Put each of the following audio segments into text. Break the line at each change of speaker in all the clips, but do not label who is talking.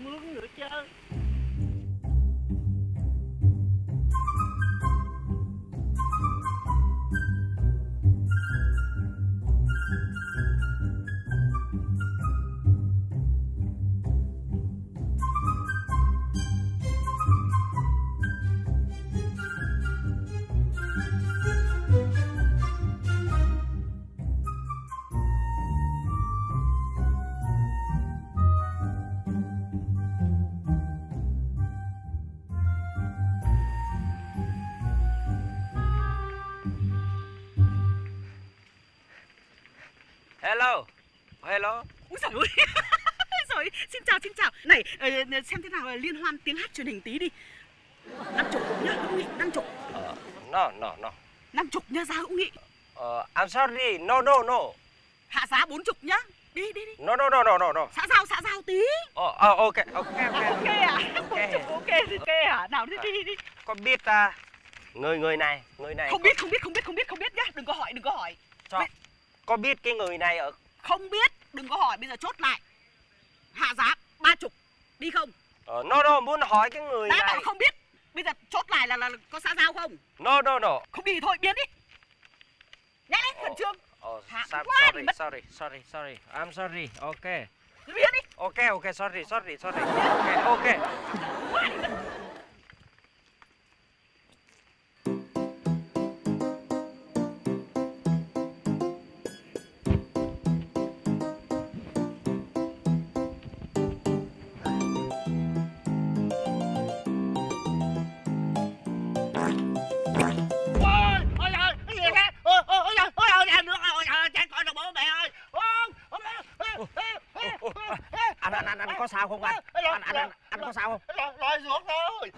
mướn nữa chứ.
Hello. Hello.
Úi giời ơi. Rồi, xin chào. Này, xem thế nào liên hoan tiếng hát truyền hình tí đi. 50 nhá, Hữu Nghị, 50.
No.
50 nhá, giá Hữu Nghị.
I'm sorry. No.
Hạ giá 40 nhá. Đi.
No.
Xã giao tí.
Ok.
Ok à? 40 ok à? Nào đi.
Có biết người này.
Không biết nhá, đừng có hỏi.
Sao? Có biết cái người này ở?
Không biết, đừng có hỏi, bây giờ chốt lại. Hạ giá 30, đi không?
No, muốn hỏi cái người
Đã
này.
bảo không biết, bây giờ chốt lại là có xã giao không?
No.
Không đi thì thôi, biến đi. Nhanh lên, khẩn trương.
Sorry. I'm sorry. Ok.
Biến đi.
Ok, sorry. Ok. Anh có sao không anh? Anh có sao không?
Lòi ruột thôi.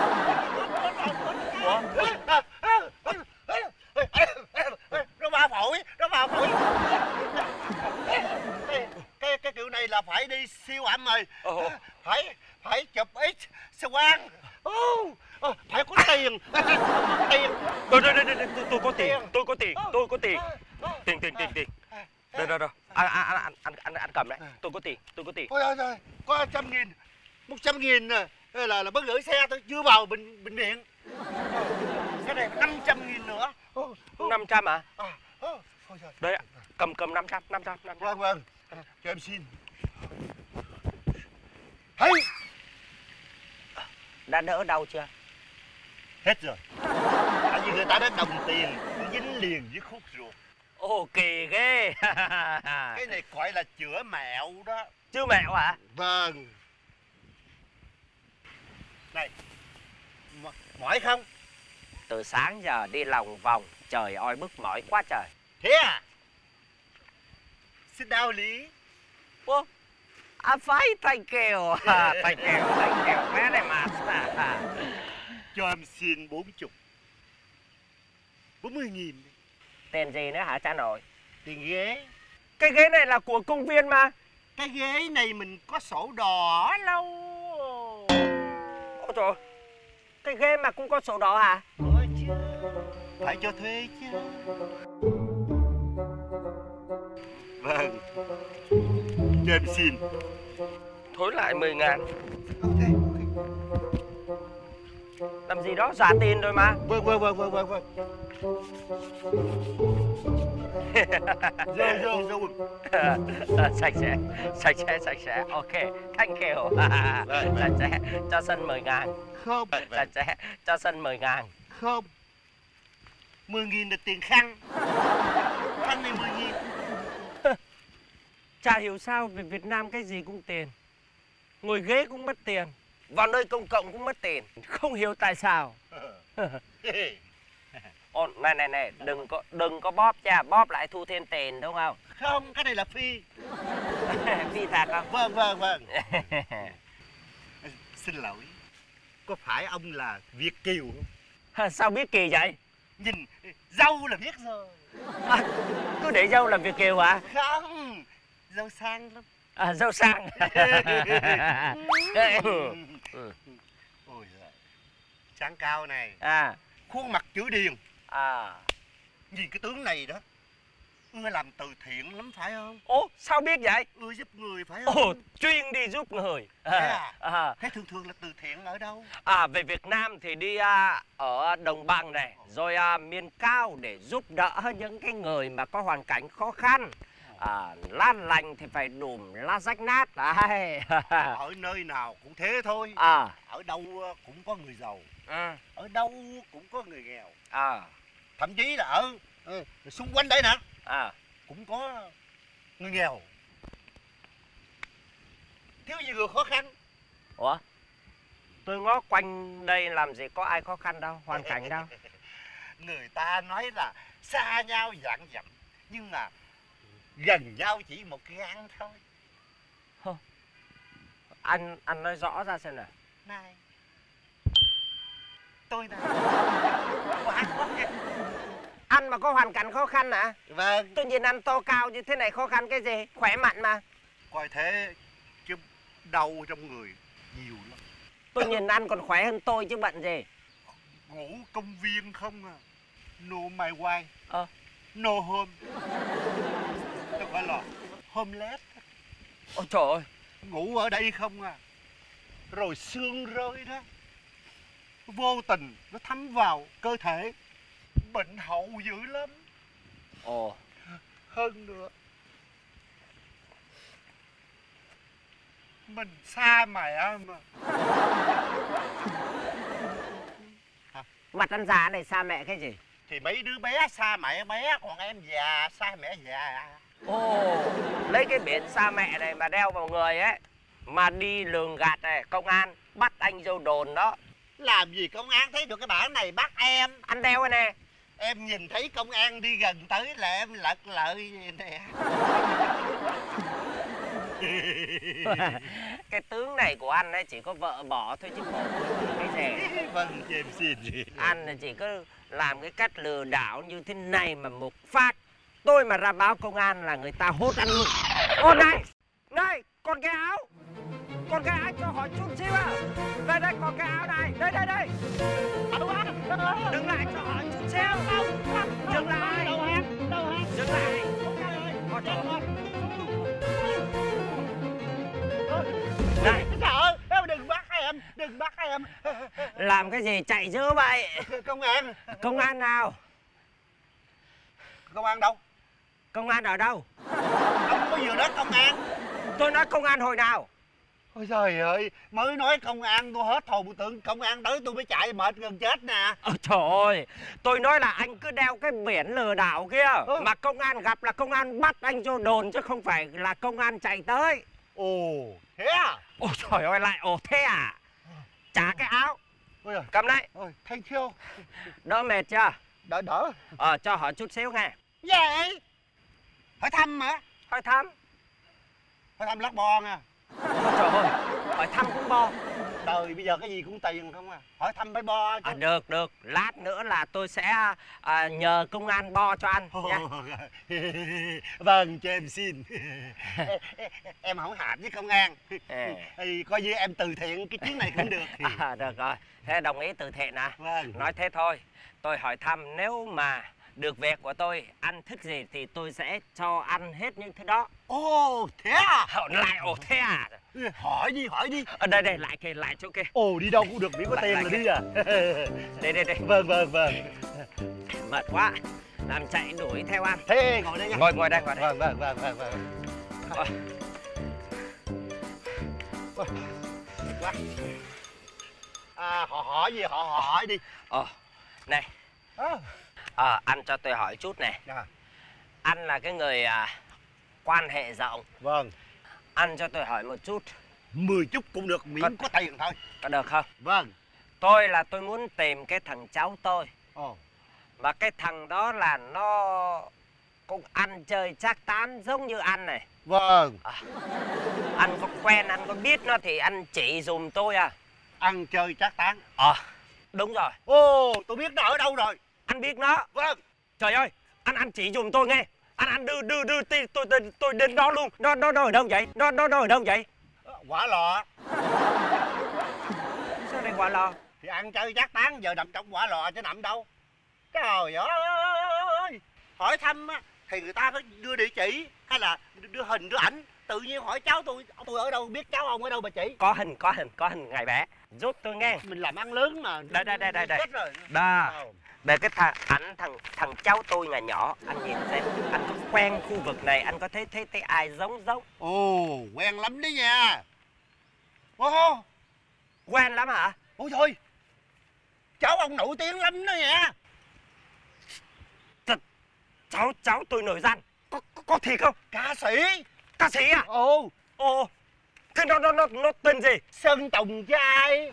Nó vào phổi. Cái kiểu này là phải đi siêu âm rồi. Phải chụp X quang. Phải có tiền.
Tôi có tiền. Tiền. Đâu. Anh cầm đấy. Tôi có tiền.
Ôi trời, có 100.000. 100.000 là bớt gửi xe tôi chưa vào bệnh viện. Cái này 500.000 nữa.
500 hả?
Ôi trời.
Đây, cầm 500.
Vâng. Cho em xin. Hay.
Đã đỡ đau chưa?
Hết rồi. Tại vì người ta đã đồng tiền dính liền với khúc ruột.
Ồ, kỳ ghê.
Cái này gọi là chữa mẹo đó.
Chữa mẹo hả?
Vâng. Này, mỏi không?
Từ sáng giờ đi lòng vòng, trời ơi bức mỏi quá trời.
Thế à? Sit down Lý.
Ủa? Phải, thank you. Thank you. Very much.
Cho em xin 40. 40.000.
Tiền gì nữa hả cha nội?
Tiền ghế.
Cái ghế này là của công viên mà.
Cái ghế này mình có sổ đỏ lâu.
Ôi trời, cái ghế mà cũng có sổ đỏ hả?
Thôi chứ, phải cho thuê chứ. Vâng, cho em xin.
Thối lại 10.000.
Ok.
Làm gì đó giả tiền rồi mà.
Vâng. Rồi.
Sạch sẽ. Ok, thank you. Sạch sẽ, cho sân 10.000.
Không.
Sạch sẽ, cho sân 10.000.
Không. 10.000 là tiền khăn. Khăn này 10.000.
Chả hiểu sao về Việt Nam cái gì cũng tiền. Ngồi ghế cũng mất tiền, vào nơi công cộng cũng mất tiền. Không hiểu tại sao. Này, đừng có bóp cha, bóp lại thu thêm tiền đúng không?
Không, cái này là phi.
Phi thật không?
Vâng. Xin lỗi, có phải ông là Việt kiều không?
Sao biết kỳ vậy?
Nhìn dâu là biết rồi.
Cứ để dâu làm Việt kiều hả?
Không, dâu sang lắm.
Dâu sang.
Ôi giời, trán cao này,
À.
khuôn mặt chữ điền.
À.
Nhìn cái tướng này đó, Ưa làm từ thiện lắm phải không?
Ồ, sao biết vậy?
Ưa giúp người phải không?
Ồ, chuyên đi giúp người.
Thế thường thường là từ thiện ở đâu?
Về Việt Nam thì đi ở đồng bằng này, rồi miền cao để giúp đỡ những cái người mà có hoàn cảnh khó khăn. Lá lành thì phải đùm lá rách nát. Đấy.
Ở nơi nào cũng thế thôi. Ở đâu cũng có người giàu. Ở đâu cũng có người nghèo. Thậm chí là ở xung quanh đây nè, cũng có người nghèo, thiếu gì người khó khăn.
Ủa? Tôi ngó quanh đây làm gì có ai khó khăn đâu, hoàn cảnh đâu.
Người ta nói là xa nhau vạn dặm, nhưng mà gần nhau chỉ một cái ăn thôi.
Anh nói rõ ra xem nào.
Này, tôi này quá khó khăn.
Anh mà có hoàn cảnh khó khăn hả?
Vâng.
Tôi nhìn anh to cao như thế này khó khăn cái gì? Khỏe mạnh mà.
Coi thế chứ đau trong người nhiều lắm.
Tôi nhìn anh còn khỏe hơn tôi chứ bận gì.
Ngủ công viên không à. No my wife.
Ờ.
No home. Tôi gọi là homeless.
Ôi trời ơi.
Ngủ ở đây không à. Rồi sương rơi đó, vô tình nó thấm vào cơ thể. Bệnh hậu dữ lắm.
Ồ.
Hơn nữa, mình xa mẹ mà.
Mặt anh già này xa mẹ cái gì?
Thì mấy đứa bé xa mẹ bé, còn em già xa mẹ già.
Ồ, lấy cái biển xa mẹ này mà đeo vào người ấy, mà đi lường gạt này, công an bắt anh vô đồn đó.
Làm gì công an thấy được cái bản này bắt em?
Anh đeo cái nè.
Em nhìn thấy công an đi gần tới là em lật lợi nè.
Cái tướng này của anh ấy chỉ có vợ bỏ thôi chứ bộ cái gì.
Vâng, em xin.
Anh chỉ có làm cái cách lừa đảo như thế này mà một phát tôi mà ra báo công an là người ta hốt anh luôn. Ô này, này, còn cái áo. Còn cái áo cho hỏi chút xíu à. Đây đây, còn cái áo này. Đây đây đây. Đừng lại cho hỏi chút xíu. Dừng lại. Dừng lại.
Này, sợ, đừng bắt em, đừng bắt em.
Làm cái gì chạy dữ vậy?
Công an.
Công an nào?
Công an đâu?
Công an ở đâu?
Ông có vừa nói công an.
Tôi nói công an hồi nào?
Ôi trời ơi, mới nói công an tôi hết hồn tưởng công an tới tôi mới chạy mệt gần chết nè.
Trời ơi, tôi nói là anh cứ đeo cái biển lừa đảo kia. Mà công an gặp là công an bắt anh vô đồn chứ không phải là công an chạy tới.
Ồ, thế à?
Ôi trời ơi, lại ồ thế à? Trả cái áo.
Ôi giời.
Cầm đây.
Ôi, thank you.
Đỡ mệt chưa?
Đỡ.
Cho hỏi chút xíu nghe.
Vậy? Hỏi thăm hả?
Hỏi thăm.
Hỏi thăm lắc bo nha.
Ôi trời ơi, hỏi thăm cũng bo.
Đời bây giờ cái gì cũng tiền không à. Hỏi thăm phải bo chứ.
Được. Lát nữa là tôi sẽ nhờ công an bo cho anh nha.
Vâng, cho em xin. Em không hạp với công an. Thì coi như em từ thiện cái chuyến này cũng được.
Được rồi, thế đồng ý từ thiện à?
Vâng.
Nói thế thôi. Tôi hỏi thăm nếu mà được việc của tôi, ăn thích gì thì tôi sẽ cho ăn hết những thứ đó.
Ồ, thế à?
Lại ồ thế à?
Hỏi đi.
Đây, lại kìa, lại chỗ kia.
Ồ, đi đâu cũng được, miễn có tiền là đi à.
Đây.
Vâng.
Mệt quá, làm chạy đuổi theo ăn.
Thế ngồi đây nha.
Ngồi đây.
Vâng. Họ hỏi gì họ hỏi đi.
Này. Anh cho tôi hỏi chút này. Anh là cái người quan hệ rộng.
Vâng.
Anh cho tôi hỏi một chút.
10 chút cũng được, miễn có tiền thôi.
Có được không?
Vâng.
Tôi muốn tìm cái thằng cháu tôi. Và cái thằng đó là nó cũng ăn chơi trác tán giống như anh này.
Vâng.
Anh có quen, anh có biết nó thì anh chỉ dùm tôi à.
Ăn chơi trác tán.
Đúng rồi.
Ồ, tôi biết nó ở đâu rồi.
Anh biết nó?
Vâng.
Trời ơi, anh chỉ dùm tôi nghe. Anh đưa tôi đến đó luôn. Nó ở đâu vậy? Nó ở đâu vậy?
Quả Lò.
Sao lại Quả Lò?
Thì ăn chơi trác tán giờ nằm trong Quả Lò chứ nằm đâu. Trời ơi, hỏi thăm thì người ta phải đưa địa chỉ hay là đưa hình đưa ảnh. Tự nhiên hỏi cháu tôi ở đâu, biết cháu ông ở đâu mà chỉ.
Có hình ngày bé. Giúp tôi nghe.
Mình làm ăn lớn mà.
Đây.
Rồi.
Đây cái thằng cháu tôi ngày nhỏ, anh nhìn xem, anh có quen khu vực này, anh có thấy ai giống?
Ồ, quen lắm đấy nha. Ồ,
quen lắm hả?
Ôi thôi, cháu ông nổi tiếng lắm đó nha.
Cháu tôi nổi danh. Có thiệt không?
Ca sĩ à?
Ồ. Thế nó tên gì?
Sơn Tùng trai.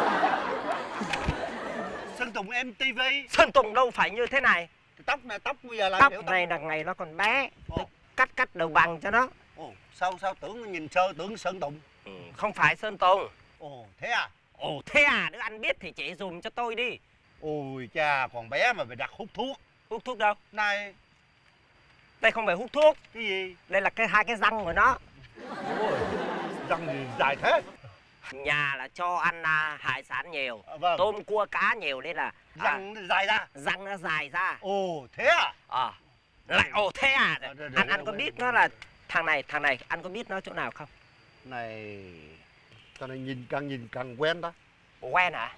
Sơn Tùng MTV.
Sơn Tùng đâu phải như thế này.
Tóc bây giờ là
tóc này là ngày nó còn bé. Cắt đầu bằng cho nó.
Ồ, sao tưởng nhìn sơ tưởng Sơn Tùng.
Không phải Sơn Tùng.
Ồ, thế à?
Nếu anh biết thì chỉ dùm cho tôi đi.
Ôi cha, còn bé mà phải đặt hút thuốc.
Hút thuốc đâu?
Này.
Đây không phải hút thuốc.
Cái gì?
Đây là hai cái răng của nó.
Ôi, răng gì dài thế?
Nhà là cho ăn hải sản nhiều.
Vâng.
Tôm cua cá nhiều nên là
răng dài ra.
Răng nó dài ra.
Ồ, thế à?
Lại thế à? Anh có biết nó là thằng này anh có biết nó chỗ nào không?
Này, cho nên nhìn càng quen đó.
Quen hả?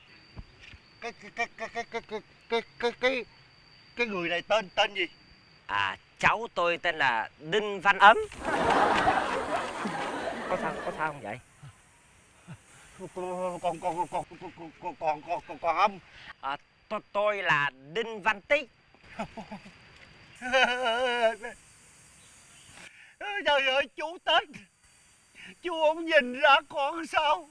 Cái người này tên gì?
Cháu tôi tên là Đinh Văn Ấm. Có sao không vậy?
Còn âm.
Tôi là Đinh Văn Tích.
Trời ơi, chú Tết, chú không nhìn ra con sao?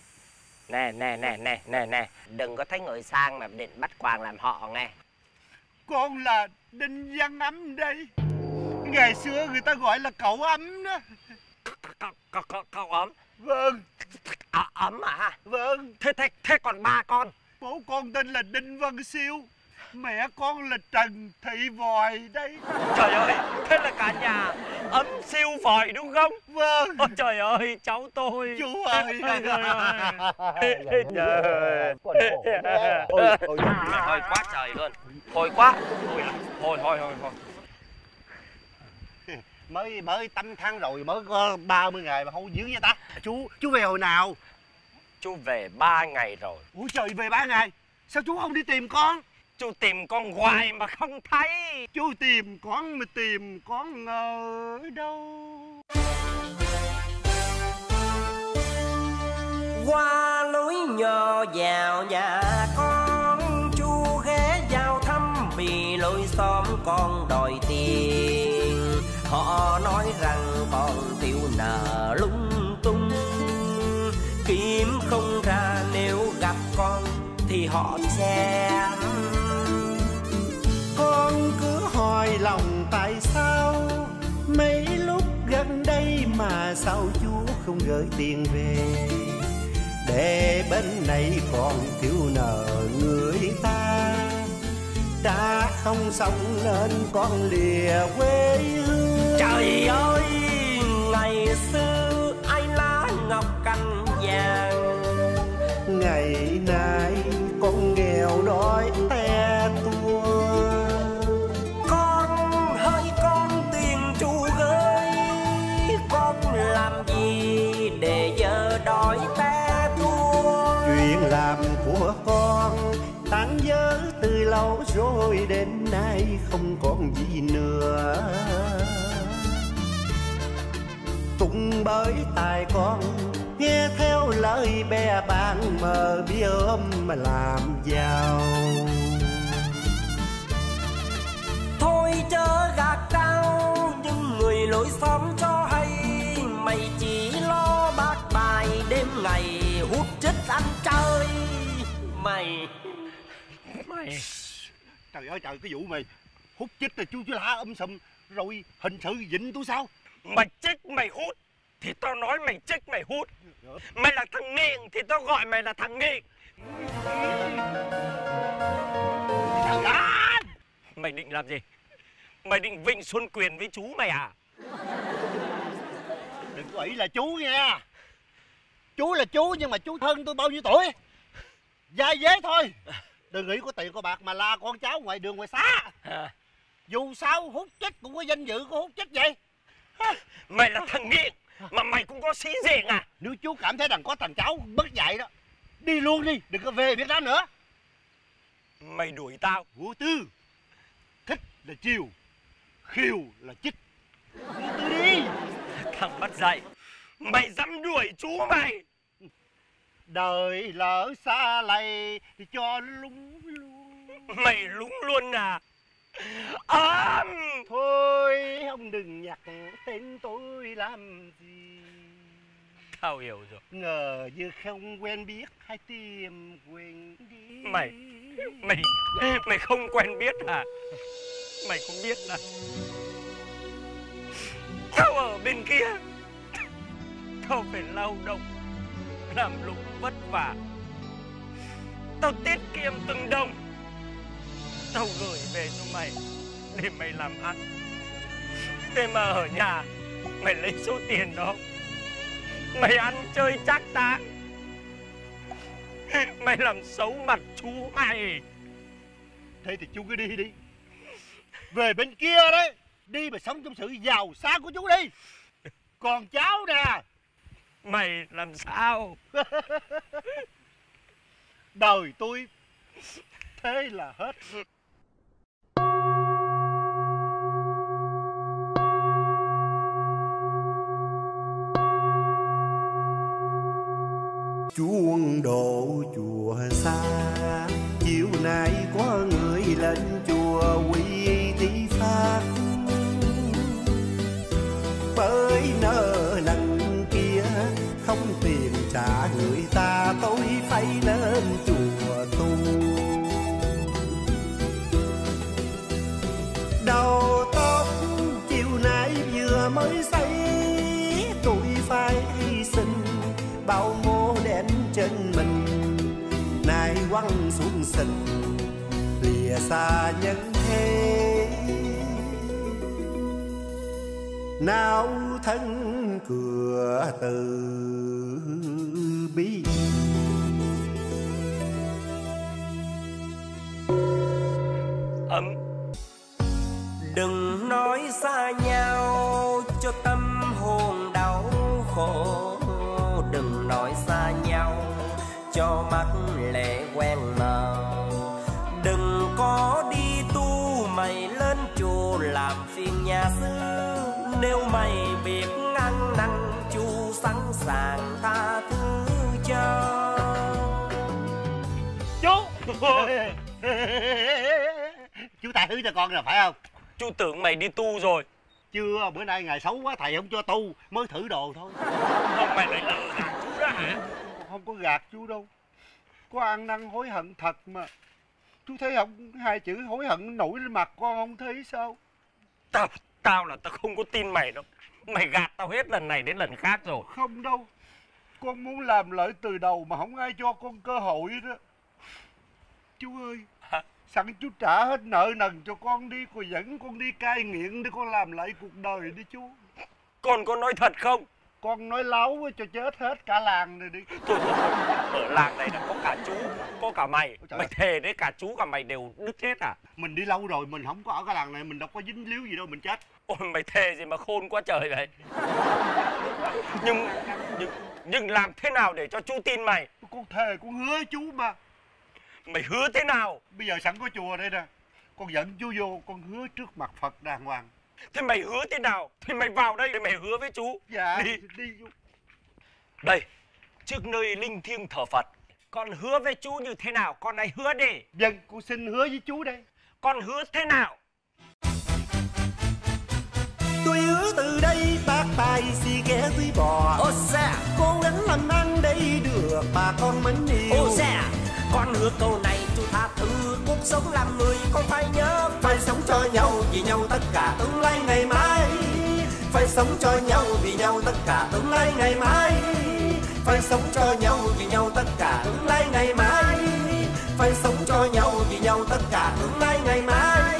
Nè, đừng có thấy người sang mà định bắt quàng làm họ nghe.
Con là Đinh Văn Ấm đây. Ngày xưa người ta gọi là cậu Ấm đó.
Cậu Ấm?
Vâng.
Ấm à?
Vâng.
Thế còn ba con?
Bố con tên là Đinh Văn Siêu, mẹ con là Trần Thị Vòi đây.
Trời ơi, thế là cả nhà Ấm Siêu Vòi đúng không?
Vâng.
Ôi trời ơi, cháu tôi.
Chú ơi.
Thôi quá trời luôn. Thôi quá. Thôi.
Mới tăm tháng rồi, mới có 30 ngày mà không giữ với ta. Chú về hồi nào?
Chú về 3 ngày rồi.
Ủa trời, về 3 ngày? Sao chú không đi tìm con?
Chú tìm con hoài mà không thấy.
Chú tìm con mà tìm con ở đâu?
Qua lối nhỏ vào nhà con, chú ghé vào thăm vì lối xóm con đòi tiền. Họ nói rằng con tiêu nợ lung tung, kiếm không ra nếu gặp con thì họ chém.
Con cứ hỏi lòng tại sao mấy lúc gần đây mà sao chú không gửi tiền về, để bên này còn thiếu nợ người ta. Đã không xong nên con lìa quê hương.
Trời ơi, ngày xưa ai lá ngọc cành vàng,
ngày nay con nghèo đói te tua.
Con tiền chú gửi, con làm gì để giờ đói te tua.
Chuyện làm của con tan vỡ từ lâu rồi, đến nay không còn gì nữa. Cũng bởi tài con nghe theo lời bè bạn mờ bí ôm mà làm giàu.
Thôi chớ gạt cao, nhưng người lối xóm cho hay mày chỉ lo bát bài đêm ngày hút chích ăn chơi. Mày
Trời ơi trời, cái vụ mày hút chích rồi chú la sùm rồi hình sự vịnh tôi sao?
Mày chích mày hút thì tao nói mày chích mày hút. Mày là thằng nghiện thì tao gọi mày là thằng nghiện. Mày định làm gì? Mày định vịnh Xuân Quyền với chú mày à?
Đừng có ý là chú nha. Chú là chú nhưng mà chú thân tôi bao nhiêu tuổi? Vai dế thôi. Đừng nghĩ có tiền có bạc mà la con cháu ngoài đường ngoài xá. Dù sao hút chích cũng có danh dự của hút chích vậy.
Mày là thằng nghiện mà mày cũng có sĩ diện à?
Nếu chú cảm thấy rằng có thằng cháu mất dạy đó, đi luôn đi, đừng có về Việt Nam nữa.
Mày đuổi tao.
Vô Tư, thích là chiều, khiêu là chích. Vô Tư đi.
Thằng bắt dạy, mày dám đuổi chú mày.
Đời lỡ xa lầy thì cho lúng luôn.
Mày lúng luôn à?
Thôi ông đừng nhắc tên tôi làm gì.
Tao hiểu rồi.
Ngờ như không quen biết hay tìm quên đi.
Mày không quen biết à? Mày không biết à? Tao ở bên kia, tao phải lao động làm lụng vất vả, tao tiết kiệm từng đồng, tao gửi về cho mày để mày làm ăn. Thế mà ở nhà mày lấy số tiền đó mày ăn chơi chắc tá, mày làm xấu mặt chú mày.
Thế thì chú cứ đi đi, về bên kia đấy, đi mà sống trong sự giàu sang của chú đi. Còn cháu nè,
mày làm sao?
Đời tôi thế là hết. Chuông đổ chùa xa, chiều nay có người lên chùa quy tí phát. Bởi nợ nần kia không tiền trả người ta, tôi phải lên chùa tu. Đầu tóc chiều nay vừa mới xây, tôi phải hy sinh bao mô đen trên mình, nay quăng xuống sình lìa xa nhân thế. Nào thân cửa từ bi.
Đừng nói xa nhau cho tâm hồn đau khổ, đừng nói xa nhau cho mắt lệ quen màu. Đừng có đi tu mày lên chùa làm phiền nhà xưa, nếu mày biết ăn năn chú sẵn sàng tha thứ cho.
Chú chú tha thứ cho con rồi phải không?
Chú tưởng mày đi tu rồi.
Chưa, bữa nay ngày xấu quá thầy không cho tu, mới thử đồ thôi.
Không, mày lại lừa gạt chú đó hả?
Con không có gạt chú đâu, có ăn năn hối hận thật mà. Chú thấy không, hai chữ hối hận nổi lên mặt con không thấy sao?
Tao là tao không có tin mày đâu. Mày gạt tao hết lần này đến lần khác rồi.
Không đâu, con muốn làm lại từ đầu mà không ai cho con cơ hội đó. Chú ơi, sẵn chú trả hết nợ nần cho con đi, rồi dẫn con đi cai nghiện để con làm lại cuộc đời đi chú.
Con có nói thật không?
Con nói láo cho chết hết cả làng này đi.
Thôi, ở làng này là có cả chú, có cả mày. Mày thề đấy, cả chú cả mày đều đứt chết à?
Mình đi lâu rồi, mình không có ở cái làng này, mình đâu có dính líu gì đâu, mình chết.
Ôi mày thề gì mà khôn quá trời vậy. Nhưng làm thế nào để cho chú tin mày?
Con thề, con hứa chú mà.
Mày hứa thế nào?
Bây giờ sẵn có chùa đây nè, con dẫn chú vô, con hứa trước mặt Phật đàng hoàng.
Thế mày hứa thế nào? Thì mày vào đây để mày hứa với chú.
Dạ, đi vô.
Đây, trước nơi linh thiêng thờ Phật, con hứa với chú như thế nào? Con hãy hứa đi.
Vâng, con xin hứa với chú đây.
Con hứa thế nào?
Tôi hứa từ đây bác tài xì ghé túi bò.
Ô xe,
cố gắng làm ăn đây được bà con mến yêu.
Ô xe, con hứa câu này chú tha thứ. Cuộc sống làm người con phải nhớ,
phải sống cho nhau vì nhau tất cả tương lai ngày mai. Phải sống cho nhau vì nhau tất cả tương lai ngày mai. Phải sống cho nhau vì nhau tất cả tương lai ngày mai. Phải sống cho nhau vì nhau tất cả tương lai ngày mai.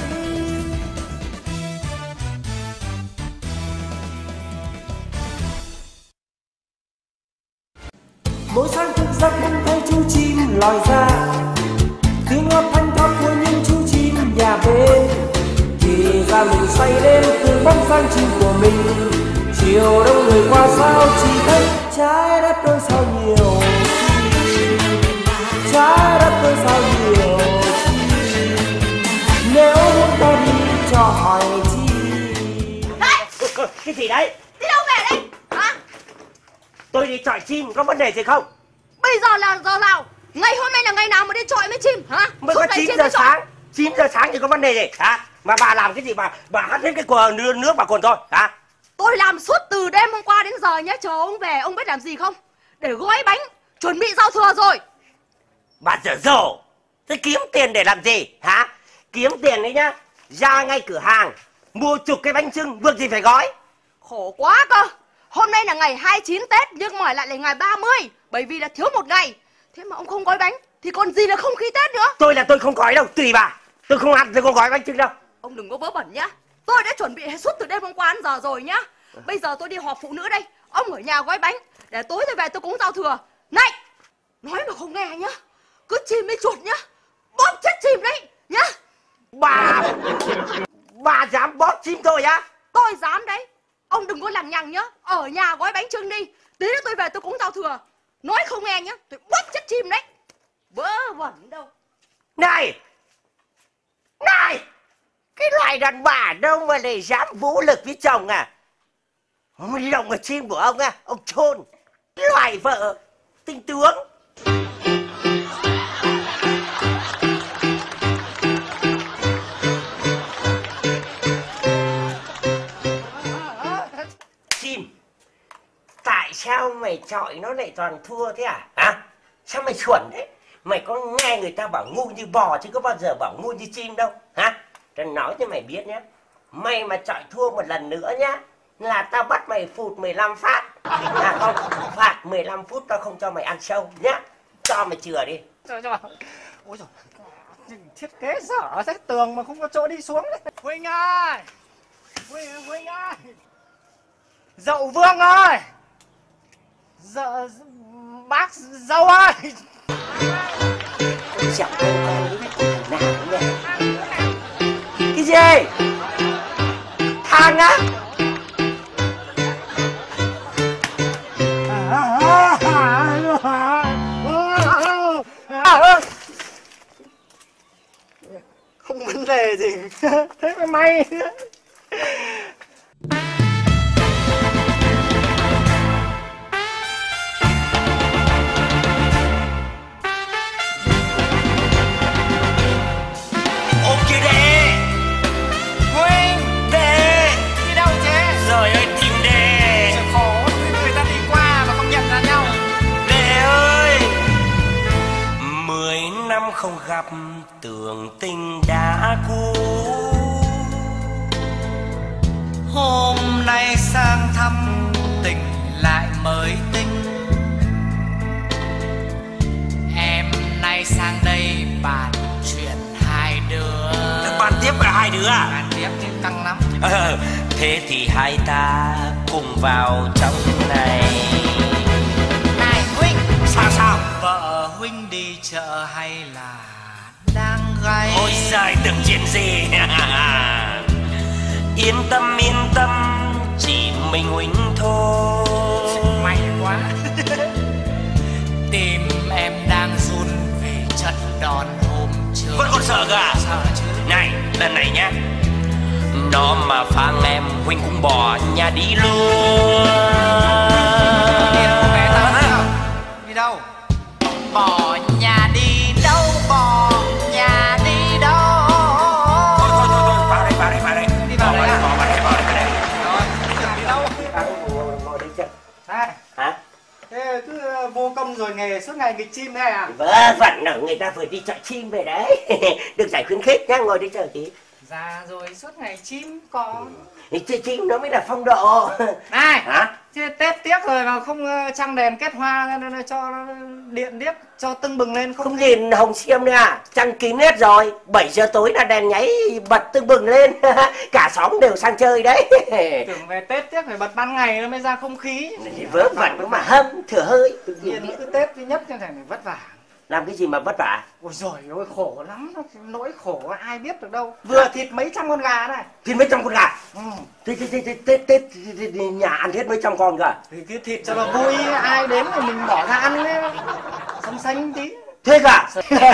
Mỗi sáng thức giấc không thấy chú chim lòi ra, tiếng âm thanh thót của những chú chim nhà bên thì xa mình say đêm từ bóng dáng chim của mình. Chiều đông người qua sao chỉ thấy trái đất đôi sao nhiều chi, trái đất đôi sao nhiều chi, nếu muốn ta đi cho hỏi chi.
Đấy! Cái gì đấy?
Đi đâu về đấy? Hả?
Tôi đi chọi chim, có vấn đề gì không?
Bây giờ là giờ nào? Ngày hôm nay là ngày nào mà đi chọi với chim hả?
Mới có 9 giờ sáng. 9 giờ sáng thì có vấn đề gì hả? Mà bà làm cái gì mà bà hắt hết cái quần nước vào quần tôi hả?
Tôi làm suốt từ đêm hôm qua đến giờ nhá, chờ ông về. Ông biết làm gì không? Để gói bánh, chuẩn bị giao thừa rồi.
Bà dở dồ. Thế kiếm tiền để làm gì hả? Kiếm tiền đấy nhá, ra ngay cửa hàng mua chục cái bánh chưng, việc gì phải gói.
Khổ quá cơ. Hôm nay là ngày 29 Tết nhưng mà lại là ngày 30, bởi vì là thiếu một ngày. Thế mà ông không gói bánh thì còn gì là không khí Tết nữa.
Tôi không gói đâu, tùy bà. Tôi không ăn, tôi không gói bánh chưng đâu.
Ông đừng có vớ vẩn nhá. Tôi đã chuẩn bị hết suốt từ đêm hôm qua đến giờ rồi nhá. Bây giờ tôi đi họp phụ nữ đây. Ông ở nhà gói bánh để tối tôi về tôi cúng giao thừa. Này, nói mà không nghe nhá, cứ chim với chuột nhá, bóp chết chim đấy nhá.
Bà dám bóp chim tôi á?
Tôi dám đấy. Ông đừng có lằng nhằng nhá. Ở nhà gói bánh chưng đi, tí nữa tôi về tôi cúng giao thừa. Nói không nghe nhá, tôi bóp chết chim đấy. Vớ vẩn đâu.
Này, cái loại đàn bà đâu mà lại dám vũ lực với chồng à? Ông đi động vào chim của ông à, ông chôn. Cái loại vợ tinh tướng. Chim, tại sao mày chọi nó lại toàn thua thế à? Hả? Sao mày xuẩn thế? Mày có nghe người ta bảo ngu như bò chứ có bao giờ bảo ngu như chim đâu hả? Tao nói cho mày biết nhé, mày mà chọi thua một lần nữa nhá là tao bắt mày phụt 15 phát. À không, phạt 15 phút tao không cho mày ăn sâu nhá. Cho mày chừa đi.
Trời. Ôi trời, thiết kế dở thế, tường mà không có chỗ đi xuống đấy. Huynh ơi, Huynh ơi, Dậu Vương ơi, bác dâu ơi.
Chẳng quen với thằng nào nhỉ? Cái gì? Thằng á?
Không vấn đề gì. Thế mới may.
Không gặp tưởng tình đã cũ,
hôm nay sang thăm tình lại mới tinh. Em nay sang đây bàn chuyện hai đứa.
Bàn tiếp là hai đứa à?
Bàn tiếp thì căng lắm.
Thế thì hai ta cùng vào trong này.
Này Huynh.
Sao?
Vợ Huynh đi chợ hay là đang gay?
Ôi giời, tưởng chuyện gì. Yên tâm, chỉ mình Huynh thôi.
May quá. Tim em đang run vì trận đòn hôm trước.
Vẫn còn sợ cơ à?
Sợ chứ.
Này, lần này nhá, nó mà phang em, Huynh cũng bỏ nhà đi luôn.
Đi đâu về tao nào? Đi đâu? Bỏ nhà đi đâu, bỏ nhà đi đâu.
Thôi, vào đây.
Đi vào đây à?
Vào đây.
Rồi, đi đâu?
Ngồi đây chơi.
Này,
Hả?
thế cứ vô công rồi nghề suốt ngày nghịch chim thế à?
Vớ vẩn ở, người ta vừa đi chọi chim về đấy. Được giải khuyến khích nhá, ngồi đi chờ tí.
Dạ rồi, suốt ngày chim có.
Chơi chim nó mới là phong độ.
Này,
Hả?
thế Tết tiếc rồi mà không trăng đèn kết hoa cho điện điếc cho tưng bừng lên
Không nhìn hồng xiêm nữa à? Trăng kín hết rồi. 7 giờ tối là đèn nháy bật tưng bừng lên. Cả xóm đều sang chơi đấy.
Tưởng về Tết tiếc phải bật ban ngày nó mới ra không khí.
Vớ vẩn mà hâm, thừa hơi.
Tự nhiên cứ Tết thứ nhất như thế này vất vả.
Làm cái gì mà vất vả?
Ôi giời ơi, khổ lắm, nỗi khổ ai biết được đâu. Vừa thịt mấy trăm con gà này.
Thịt mấy trăm con gà?
Ừ.
Tết nhà ăn hết mấy trăm con cơ?
Thì cái thịt cho nó vui, ai đến thì mình bỏ ra ăn ấy. Xanh xanh tí.
Thế cả?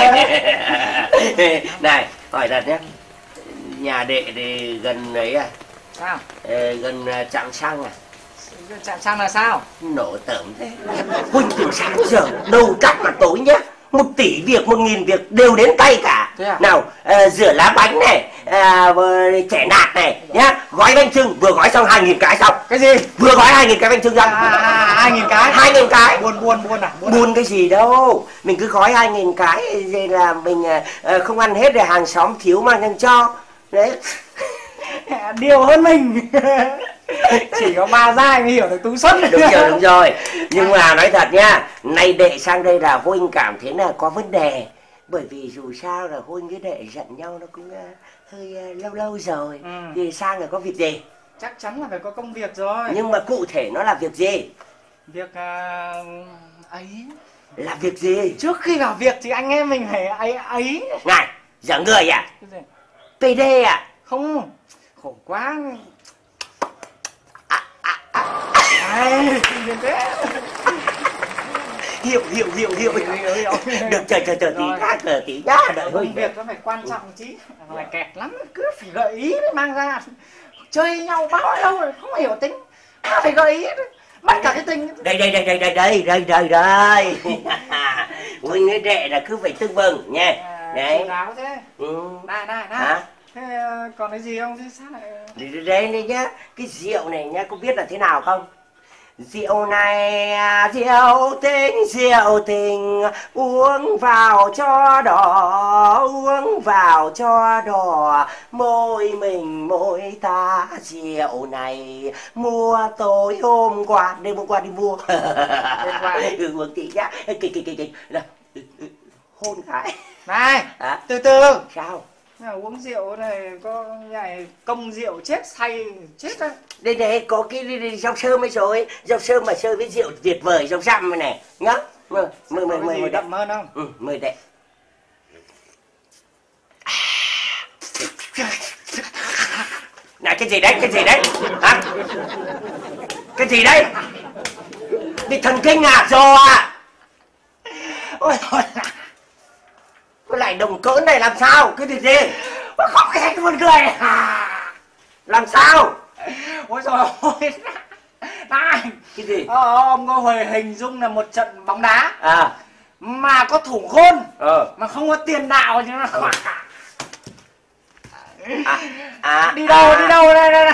Này, hỏi thật nhé. Nhà đệ thì gần ấy à?
Sao?
Gần trạm xăng à?
Trạm xăng là sao?
Nổ tởm thế. Huynh từ sáng giờ đầu cắt mặt tối nhá. 1 tỷ việc, 1000 việc đều đến tay cả.
À?
Nào, rửa lá bánh này, chẻ nạt này nhá, gói bánh chưng, vừa gói xong 2000 cái xong.
Cái gì?
Vừa gói 2000 cái bánh chưng xong.
2000 cái?
2000 cái.
Buồn à?
Buồn cái gì đâu. Mình cứ gói 2000 cái rồi là mình không ăn hết để hàng xóm thiếu mang lên cho. Đấy.
Điều hơn mình. Chỉ có bà giai mới hiểu được tú xuất.
Đúng rồi. Nhưng mà nói thật nha, nay đệ sang đây là Huynh cảm thấy là có vấn đề. Bởi vì dù sao là Huynh với đệ giận nhau nó cũng hơi lâu rồi. Thì sang là có việc gì?
Chắc chắn là phải có công việc rồi.
Nhưng mà cụ thể nó là việc gì?
Việc ấy.
Là việc gì?
Trước khi vào việc thì anh em mình phải ấy.
Này, giở người à?
Cái gì?
PD à?
Không, khổ quá.
Hiểu. Được, chờ tí nhá, đợi
Công việc nó phải quan trọng chứ. Phải kẹt lắm, cứ phải gợi ý để mang ra. Chơi nhau bao lâu rồi, không hiểu tính. Phải gợi ý, bắt cả cái tình.
Đây. Huynh với đệ là cứ phải tưng bừng nha. Đấy.
Áo thế. Này.
Hả?
Thế còn cái gì không? Thế sao lại...
Đây nhá, cái rượu này nhá, có biết là thế nào không? Rượu này rượu tình uống vào cho đỏ môi mình môi ta. Rượu này mua tối hôm qua đi mua. Uống tí nhá. Nào, hôn cái.
Này,
à?
Từ
Sao?
Uống rượu này có này công rượu chết say chết á.
Đây có cái rau sơm ấy rồi, rau sơm mà sơ với rượu tuyệt vời, rau răm này nhá. Mời
đậm hơn không?
Mời đệ. Này cái gì đấy? Hả? Cái gì đấy? Bị thần kinh à rồi à? Ôi thôi. Cái lại đồng cỡn này làm sao? Cái gì? Không cái buồn cười. Làm sao?
Ôi trời ơi. Này.
Cái gì?
Ông có hồi hình dung là một trận bóng đá
à
mà có thủ khôn
mà
không có tiền đạo chứ nó đi đâu đây.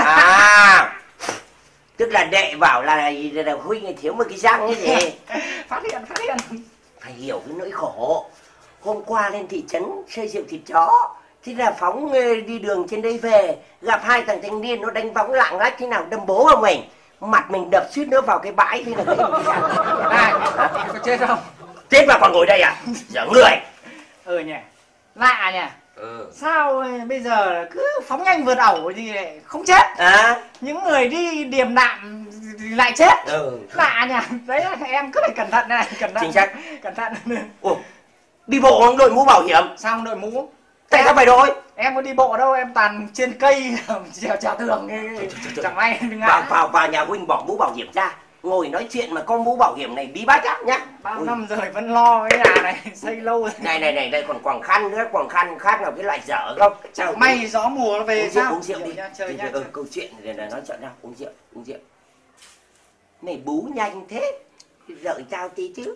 Tức là đệ bảo là Huynh thiếu một cái răng cái gì?
Phát hiện.
Phải hiểu cái nỗi khổ. Hôm qua lên thị trấn xây rượu thịt chó, thế là Phóng đi đường trên đây về, gặp 2 thằng thanh niên nó đánh võng lạng lách thế nào đâm bố vào mình, mặt mình đập suýt nữa vào cái bãi. Thế là cái
này có chết không?
Chết mà còn ngồi đây à? Giỡn người.
Nhỉ, lạ nhỉ. Sao bây giờ cứ phóng nhanh vượt ẩu thì lại không chết, những người đi điềm đạm thì lại chết. Lạ nhỉ. Đấy là em cứ phải cẩn thận này,
chính xác,
cẩn thận.
Đi bộ không đội mũ bảo hiểm?
Sao không đội mũ?
Tại sao phải đội?
Em có đi bộ đâu, em toàn trên cây trèo tường. Chẳng may
vào nhà Huynh bỏ mũ bảo hiểm ra, ngồi nói chuyện mà có mũ bảo hiểm này bí bách lắm nhá.
Bao năm rồi vẫn lo cái nhà này xây lâu rồi.
Này đây còn quàng khăn nữa, quàng khăn khác là cái loại dở không?
Chẳng may gió mùa nó về sao?
Uống rượu đi.
Chơi nhá.
Câu chuyện này là nói chuyện nào, uống rượu. Này bú nhanh thế, đợi tao tí chứ.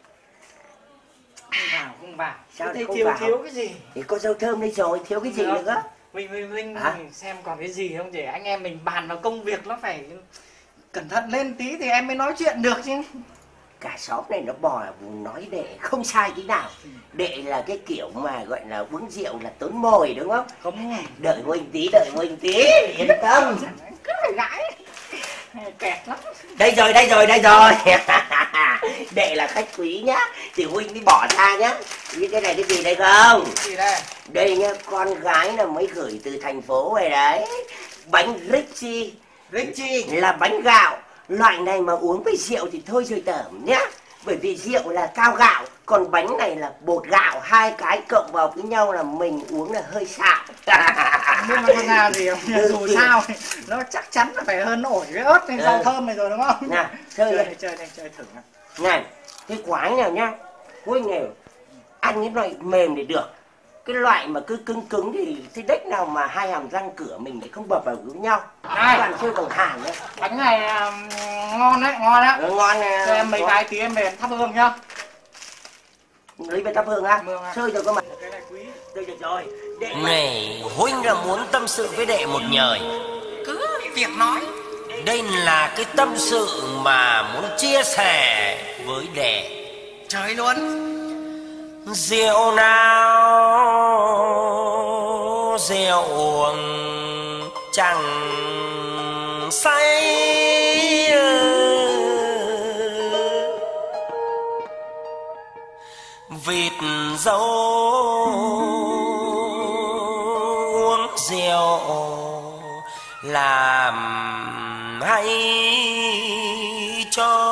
Không vào.
Sao
thế
không
thiếu
vào?
thiếu cái gì?
Thì có dâu thơm đây rồi, thiếu cái gì nữa?
Mình xem còn cái gì không, để anh em mình bàn vào công việc nó phải cẩn thận lên tí thì em mới nói chuyện được chứ.
Cả xóm này nó bò nói đệ không sai tí nào. Đệ là cái kiểu mà gọi là uống rượu là tốn mồi đúng không?
Không.
Đợi Huynh tí, yên tâm.
Cứ phải gãi. Kẹt lắm.
Đây rồi. Đệ là khách quý nhá, thì Huynh đi bỏ ra nhá. Như cái này cái gì đây không?
Gì đây?
Đây nhá, con gái là mới gửi từ thành phố về đấy. Bánh Richie là bánh gạo. Loại này mà uống với rượu thì thôi rồi tởm nhá. Bởi vì rượu là cao gạo, còn bánh này là bột gạo, hai cái cộng vào với nhau là mình uống là hơi xạo.
Nhưng mà con nào gì dù sao nó chắc chắn là phải hơn ổi với ớt hay rau thơm này rồi đúng không?
Nào,
chơi thử nào.
Này, cái quái nào nhá, cuối này ăn cái loại mềm để được. Cái loại mà cứ cứng cứng thì đếch nào mà hai hàm răng cửa mình lại không bập vào với nhau. Các bạn chơi bằng hàn đấy.
Bánh này ngon đấy, ngon đấy.
Ngon nè.
Cho em mấy cái tí em về thắp hương nhá.
Lấy về thắp hương á? Chơi rồi cơ mà.
Cái này quý.
Chơi được rồi. Này, huynh là muốn tâm sự với đệ một nhời.
Cứ việc nói.
Đây là cái tâm sự mà muốn chia sẻ với đệ.
Trời luôn.
Rượu nào rượu uống chẳng say, vịt dâu uống rượu làm hay cho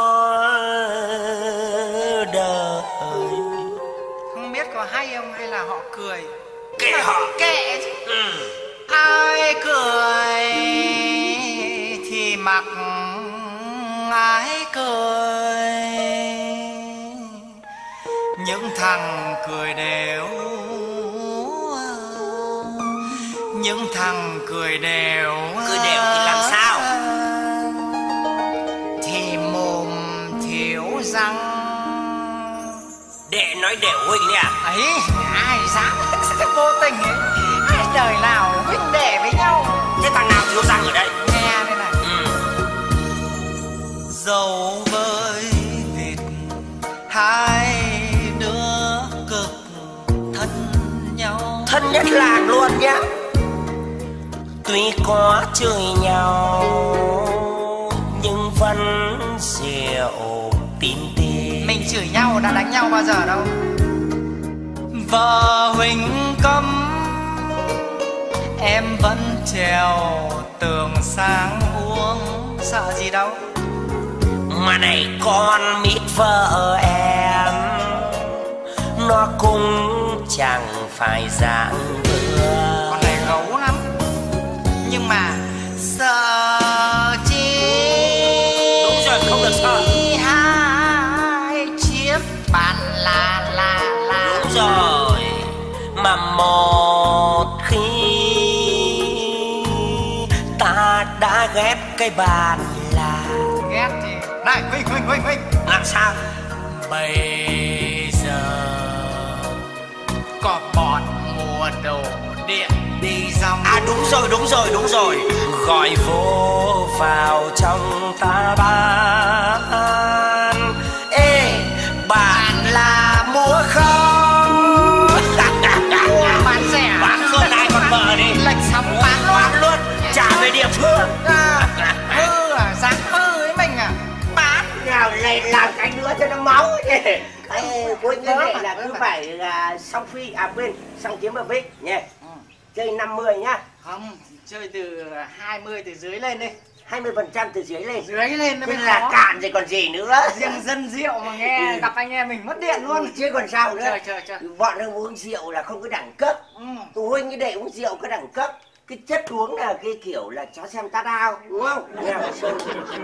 đời.
Không biết có hay không hay là họ cười.
Kệ họ.
Kệ chứ. Ai cười thì mặc ai cười. Những thằng cười đều, những thằng cười đều.
Cười đều thì làm sao?
Thì mồm thiếu răng.
Đệ nói đều huynh đấy à?
Ấy, ai dám vô tình ấy. Ai đời nào huynh đệ với nhau.
Thế thằng nào thiếu răng ở đây?
Nghe đây này. Dầu với vịt, hai đứa cực thân nhau.
Thân nhất làng luôn nhá. Tuy có chơi nhau nhưng vẫn rượu tín tin.
Mình chửi nhau đã đánh nhau bao giờ đâu. Vợ huynh cấm, em vẫn trèo tường sáng uống. Sợ gì đâu.
Mà này con mít vợ em, nó cũng chẳng phải dạng vừa.
Con này gấu lắm. Nhưng mà sợ chi.
Đúng rồi, không được sợ.
Hai chiếc bàn là.
Đúng rồi. Mà một khi ta đã ghép cái bàn là.
Ghét thì. Này, Huynh.
Làm sao?
Bây giờ có bọn mua đồ điện đi dòng.
À đúng rồi. Gọi vô vào trong ta bán. Ê, bạn là mua không?
Bán rẻ.
Bán luôn ai còn vợ đi.
Lệch sóng bán
luôn. Trả về địa phương.
Hư à, dáng hư ấy mình à. Bán.
Nào lại làm cái nữa cho nó máu nhỉ. Cuối như vậy là cứ phải là xong phi, xong kiếm vào vích nhé. Chơi 50 nhá.
Không, chơi từ 20 từ dưới lên đi.
20% từ dưới lên.
Dưới lên nó
Thế
mới
là
khó.
cạn rồi còn gì nữa.
Riêng dân rượu mà nghe gặp anh em mình mất điện luôn.
Chứ còn sao nữa.
Chơi.
Bọn nó uống rượu là không có đẳng cấp. Tụi huynh cái đệ uống rượu có đẳng cấp. Cái chất uống là cái kiểu là chó xem tá đao, đúng không? Nghe mà chơi.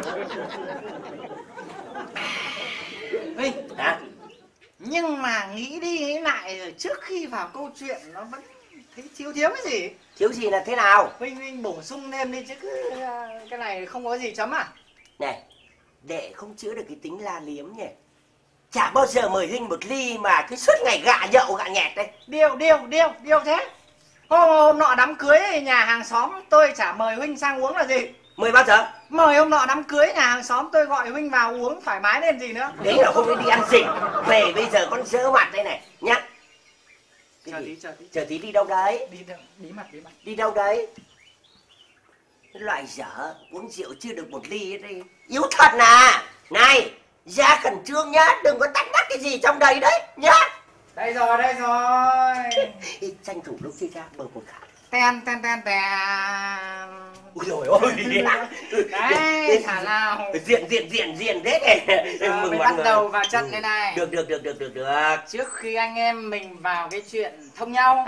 Huynh,
Hả?
nhưng mà nghĩ đi nghĩ lại rồi trước khi vào câu chuyện nó vẫn thấy thiếu cái gì.
Thiếu gì là thế nào?
Huynh bổ sung thêm đi chứ cứ cái này không có gì chấm à?
Này, đệ không chữa được cái tính la liếm nhỉ. Chả bao giờ mời huynh một ly mà cứ suốt ngày gạ nhậu gạ nhẹt đấy.
Điêu thế. Hôm nọ đám cưới nhà hàng xóm tôi chả mời huynh sang uống là gì?
Mời bao giờ?
Mời hôm nọ đám cưới nhà hàng xóm tôi gọi huynh vào uống thoải mái lên gì nữa.
Đấy là hôm nay đi ăn xịn. Về bây giờ con dỡ mặt đây này nhá. Chờ tí đi đâu đấy?
Bí mật.
Đi đâu đấy? Cái loại dở uống rượu chưa được một ly đây. Yếu thật à. Này, ra khẩn trương nhá, đừng có tắc đắc cái gì trong đây đấy nhá.
Đây rồi.
Tranh thủ lúc đi ra bờ một khả.
Ten ten ten ten.
Ui dồi ôi.
Đấy, thả nào.
Diện thế này.
Mừng bắt đầu vào trận đây này.
Được.
Trước khi anh em mình vào cái chuyện thông nhau.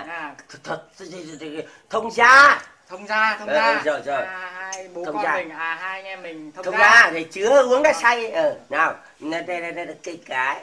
Thông gia.
Rồi. Hai bố
thông
con
gia.
mình, hai anh em mình
thông gia thì chứa uống đã say. Nào, đây cái.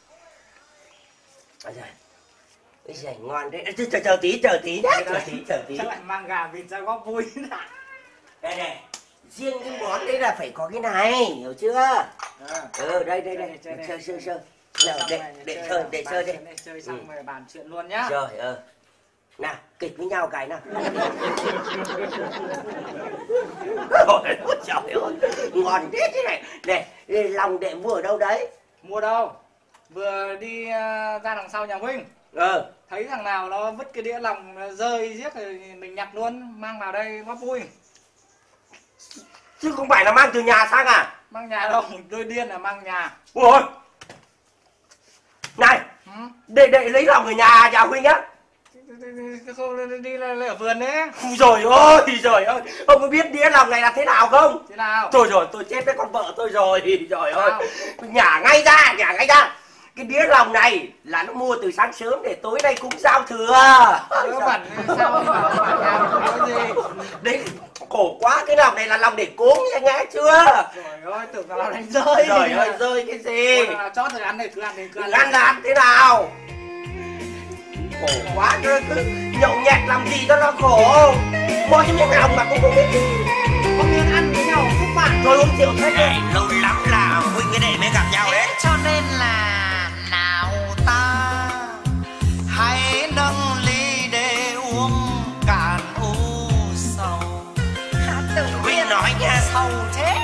Ôi giời, ngon đấy. Chờ tí nhá. Chờ tí.
Chắc lại mang gà vịt ra góp vui.
Đây này. Riêng cái món đấy là phải có cái này, hiểu chưa? Đây. Chơi. Để chơi đi.
Chơi xong rồi bàn chuyện luôn nhá.
Rồi, nào, kịch với nhau cái nào. Ôi trời ơi, ngon thế thế này. Này, lòng đệ mua ở đâu đấy?
Mua đâu? Vừa đi ra đằng sau nhà huynh. Thấy thằng nào nó vứt cái đĩa lòng rơi giết rồi mình nhặt luôn, mang vào đây góp vui.
Chứ không phải là mang từ nhà sang à?
Mang nhà đâu, tôi điên là mang nhà.
Ôi! Này! Đệ lấy lòng ở nhà huynh á?
Không đi là ở vườn đấy.
Rồi ôi! Ông có biết đĩa lòng này là thế nào không?
Thế nào?
Thôi rồi, tôi chết với con vợ tôi rồi. Trời ơi! Nhả ngay ra! Cái đĩa lòng này là nó mua từ sáng sớm để tối nay cúng giao thừa.
Nó bẩn sao mà bảo nhà có gì?
Đấy, khổ quá, cái lòng này là lòng để cúng nha, nghe chưa?
Trời ơi, tưởng là đánh rơi.
Trời ơi, rơi cái gì?
Nào chót rồi ăn này, cứ ăn.
Ăn là ăn thế nào? Khổ quá, cứ nhậu nhẹt làm gì cho nó khổ. Mỗi cái miếng lòng mà cũng không biết gì.
Có miếng ăn với nhau phúc bạn.
Rồi uống rượu thế này. Lâu lắm là huynh cái đệ mới gặp nhau đấy.
Cho nên là nào ta hãy nâng ly để uống cạn u sầu.
Huynh nói nha.
Sầu thế.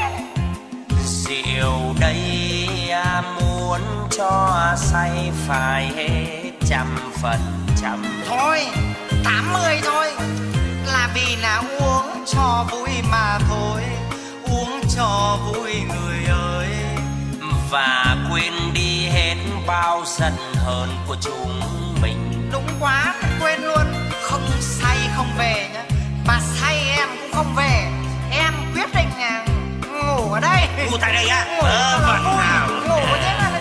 Rượu đây muốn cho say phải hết 100%.
Thôi 80 thôi. Là vì là uống cho vui mà thôi. Uống cho vui người ơi.
Và quên đi hết bao giận hờn của chúng mình.
Đúng quá, quên luôn. Không say không về nhá. Mà say em cũng không về. Em quyết định là ngủ ở đây.
Ngủ tại đây á?
Phần nào ngủ thế mà.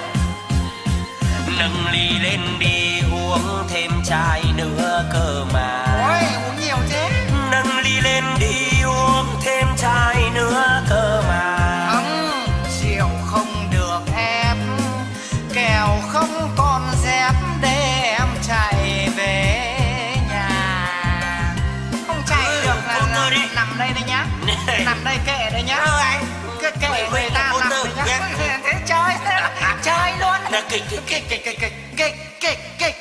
Nâng ly lên đi uống thêm chai nữa cơ mà.
Ôi uống nhiều thế.
Nâng ly lên đi uống thêm chai nữa cơ mà.
Không, rượu không được ép. Kèo không còn dép để em chạy về nhà. Không chạy được là nằm đây đây nhá. Nằm đây kệ đây nhá. Kệ người ta nằm đây nhá. Thế chơi luôn. Kịch.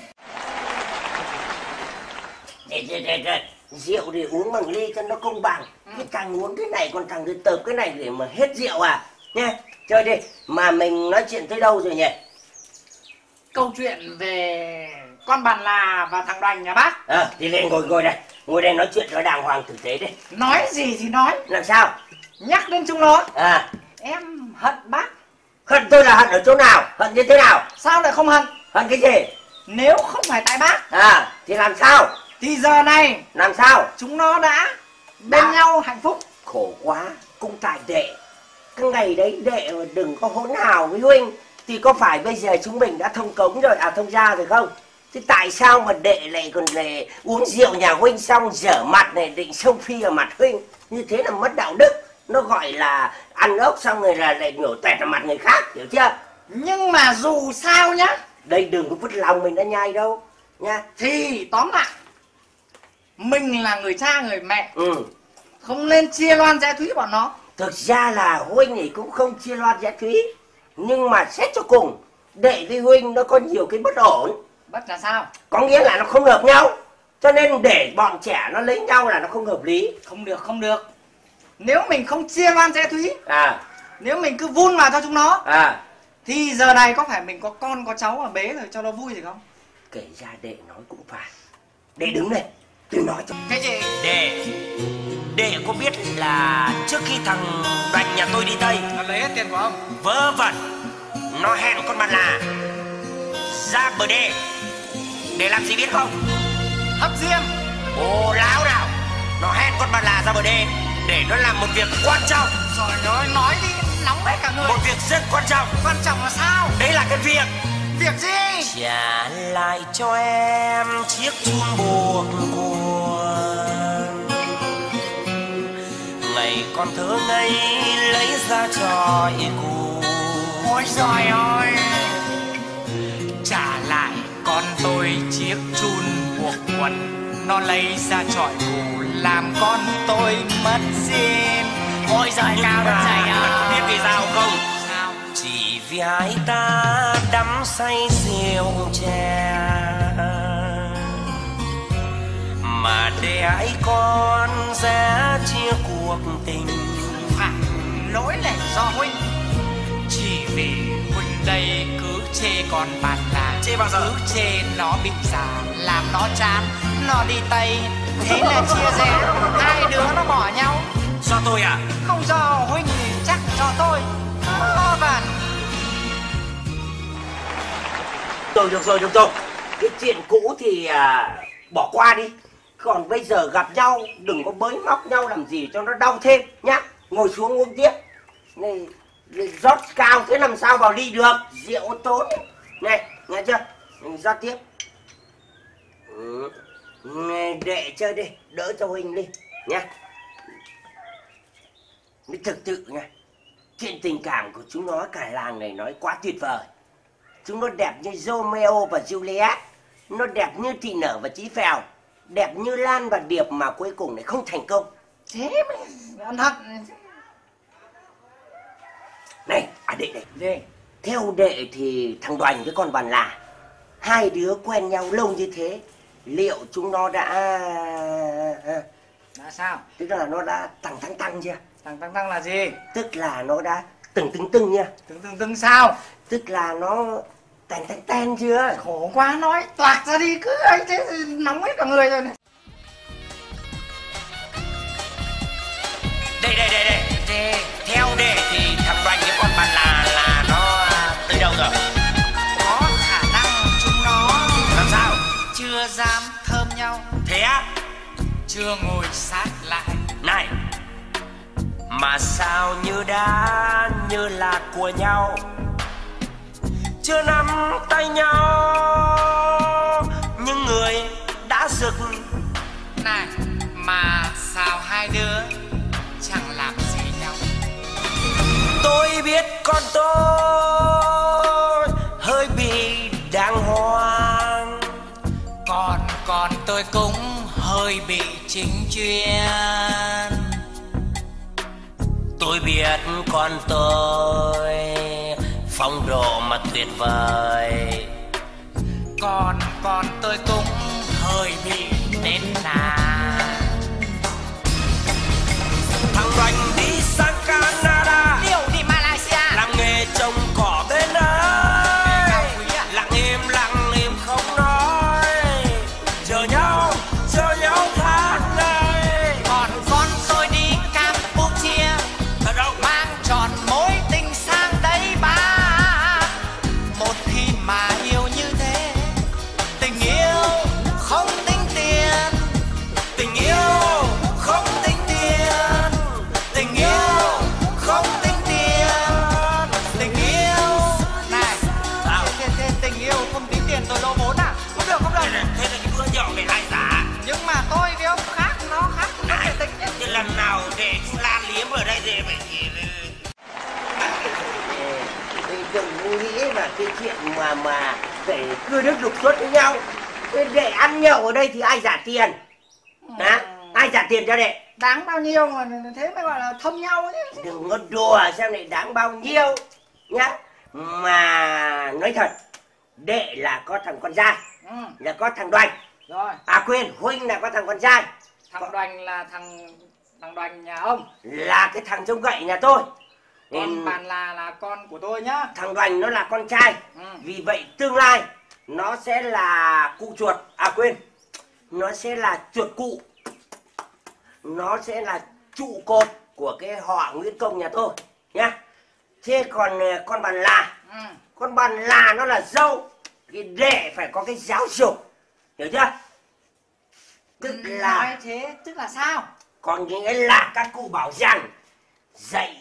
Rượu thì uống bằng ly cho nó công bằng. Cái thằng uống cái này còn thằng thì tợp cái này để mà hết rượu à. Nha, chơi đi. Mà mình nói chuyện tới đâu rồi nhỉ?
Câu chuyện về con bàn là và thằng Đoành nhà bác.
Thì lên ngồi đây. Ngồi đây nói chuyện cho đàng hoàng tử tế đi.
Nói gì thì nói.
Làm sao?
Nhắc đến chúng nó. Em hận bác.
Hận tôi là hận ở chỗ nào? Hận như thế nào?
Sao lại không hận?
Hận cái gì?
Nếu không phải tại bác.
Thì làm sao?
Thì giờ này.
Làm sao?
Chúng nó đã bên nhau hạnh phúc.
Khổ quá, cũng tại đệ. Cái ngày đấy đệ mà đừng có hỗn hào với huynh. Thì có phải bây giờ chúng mình đã thông cống rồi, thông gia rồi không? Thế tại sao mà đệ lại còn lại uống rượu nhà huynh xong dở mặt này định xông phi ở mặt huynh? Như thế là mất đạo đức. Nó gọi là ăn ốc xong rồi là lại nhổ tẹt vào mặt người khác, hiểu chưa?
Nhưng mà dù sao nhá.
Đây đừng có vứt lòng mình đã nhai đâu nha.
Thì tóm lại mình là người cha người mẹ. Không nên chia loan rẽ thúy bọn nó.
Thực ra là huynh thì cũng không chia loan rẽ thúy. Nhưng mà xét cho cùng đệ với huynh nó có nhiều cái bất ổn.
Bất là sao?
Có nghĩa là nó không hợp nhau. Cho nên để bọn trẻ nó lấy nhau là nó không hợp lý.
Không được. Nếu mình không chia loan rẽ thúy. Nếu mình cứ vun vào cho chúng nó. Thì giờ này có phải mình có con có cháu ở bế rồi cho nó vui gì không?
Kể ra đệ nói cũng phải. Đệ đứng đây, tôi nói cho.
Cái gì?
Đệ có biết là trước khi thằng Đoành nhà tôi đi Tây,
nó lấy hết tiền của ông.
Vớ vẩn, nó hẹn con bạn là ra bờ đê. Để làm gì biết không?
Hấp diêm.
Ồ láo nào. Nó hẹn con bà là ra bờ đê để nó làm một việc quan trọng.
Rồi nói đi, nóng hết cả người.
Một việc rất quan trọng.
Quan trọng là sao?
Đấy là cái việc.
Việc gì?
Trả lại cho em chiếc chuông buộc buồn. Ngày con thơ ngây lấy ra tròi cù.
Ôi giời ơi. Trả lại con tôi chiếc chun buộc quần. Nó lấy ra trọi cù làm con tôi mất xin. Ôi giời cao đất dày à.
Biết vì sao không?
Sao?
Chỉ vì hai ta đắm say rượu chè mà để ai con giá chia cuộc tình.
Phải, lỗi là do huynh. Chỉ vì huynh đây cứ chê con bạn là.
Chê bao giờ?
Cứ chê nó bị già làm nó chán, nó đi Tây. Thế là chia rẽ, hai đứa nó bỏ nhau.
Do tôi à?
Không do huynh thì chắc do tôi. Vâng.
Rồi được rồi. Cái chuyện cũ thì bỏ qua đi. Còn bây giờ gặp nhau đừng có bới móc nhau làm gì cho nó đau thêm nhá. Ngồi xuống uống tiếp. Này rót cao thế làm sao vào ly được. Rượu tốn. Này nghe chưa? Mình rót tiếp. Để chơi đi, đỡ cho huynh đi nhá. Mới thực sự nha. Chuyện tình cảm của chúng nó cả làng này nói quá tuyệt vời. Chúng nó đẹp như Romeo và Juliet. Nó đẹp như Thị Nở và Chí Phèo. Đẹp như Lan và Điệp mà cuối cùng lại không thành công.
Thế mà ăn thật.
Này, đệ. Theo đệ thì thằng Đoành với con Bàn Là, hai đứa quen nhau lâu như thế, liệu chúng nó đã
sao?
Tức là nó đã tăng chưa?
Tăng là gì?
Tức là nó đã từng nha.
Từng sao?
Tức là nó ten chưa?
Khổ quá, nói toạc ra đi, cứ ấy thế nóng hết cả người rồi này.
Đây. Theo đệ thì thằng Đoành với con Bàn là nó từ đâu rồi?
Có khả năng chúng nó
làm sao?
Chưa dám thơm nhau.
Thế á?
Chưa ngồi sát lại.
Này, mà sao như đã như là của nhau, chưa nắm tay nhau nhưng người đã rực.
Này, mà sao hai đứa chẳng làm gì nhau?
Tôi biết con tôi hơi bị đàng hoàng,
còn tôi cũng hơi bị chính chuyên.
Tôi biết con tôi phong độ mà tuyệt vời,
còn tôi cũng hơi bị nết na.
Thằng Đoành đi sang Canada,
Điều đi Malaysia,
làm nghề trồng cỏ bên ấy. Lặng im không nói, chờ nhau tháng ngày.
Còn con tôi đi Campuchia,
thật đâu
mang tròn mối tình sang đây ba. Một khi mà yêu như thế, tình yêu không tính tiền.
tình yêu không tính tiền,
Tình yêu không tính tiền. Tình yêu này,
sao?
thế tình yêu không tính tiền tôi lỗ vốn à? Không được.
Thế là cái bữa nhỏ này ai giả?
Nhưng mà tôi với ông khác, nó khác, nó phải tính nhất.
Thế lần nào để Lan liếm ở đây thì phải đừng nghĩ mà cái chuyện mà phải cưa đứt lục xuất với nhau. Để ăn nhậu ở đây thì ai trả tiền? Hả? Ai trả tiền cho đệ?
Đáng bao nhiêu mà thế mới gọi là thông nhau chứ.
Đừng có đùa xem lại đáng bao nhiêu nhá. Mà nói thật, đệ là có thằng con trai, là có thằng Đoành.
Rồi.
À quên, huynh là có thằng con trai.
Thằng Đoành là thằng Đoành nhà ông.
Là cái thằng trông gậy nhà tôi.
Còn Bàn là con của tôi nhá.
Thằng Đoành nó là con trai. Vì vậy tương lai nó sẽ là cụ chuột. À quên, nó sẽ là chuột cụ. Nó sẽ là trụ cột của cái họ Nguyễn Công nhà tôi nhá. Thế còn con Bàn là, con Bàn là nó là dâu. Thì đệ phải có cái giáo dục, hiểu chưa? Tức là...
Nói thế tức là sao?
Có nghĩa là các cụ bảo rằng dạy